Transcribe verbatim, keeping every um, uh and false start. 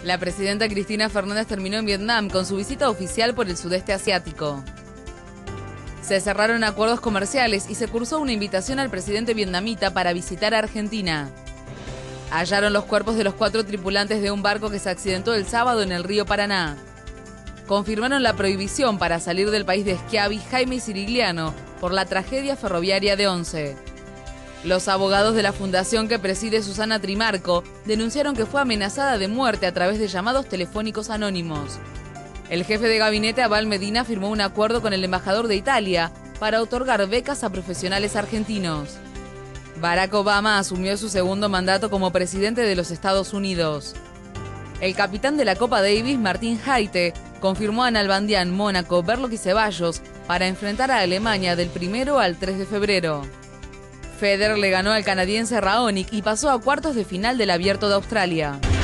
La presidenta Cristina Fernández terminó en Vietnam con su visita oficial por el sudeste asiático. Se cerraron acuerdos comerciales y se cursó una invitación al presidente vietnamita para visitar Argentina. Hallaron los cuerpos de los cuatro tripulantes de un barco que se accidentó el sábado en el río Paraná. Confirmaron la prohibición para salir del país de Schiavi Jaime Cirigliano por la tragedia ferroviaria de Once. Los abogados de la fundación que preside Susana Trimarco denunciaron que fue amenazada de muerte a través de llamados telefónicos anónimos. El jefe de gabinete, Abal Medina, firmó un acuerdo con el embajador de Italia para otorgar becas a profesionales argentinos. Barack Obama asumió su segundo mandato como presidente de los Estados Unidos. El capitán de la Copa Davis, Martín Jaite, confirmó a Nalbandián, Mónaco, Berlocq y Ceballos para enfrentar a Alemania del primero al tres de febrero. Federer le ganó al canadiense Raonic y pasó a cuartos de final del Abierto de Australia.